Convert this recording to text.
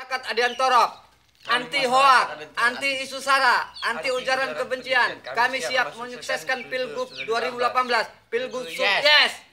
Masyarakat Adiantoro, anti hoak, anti isu sara, anti ujaran kebencian. Kami siap menyukseskan Pilgub 2018. Pilgub sukses.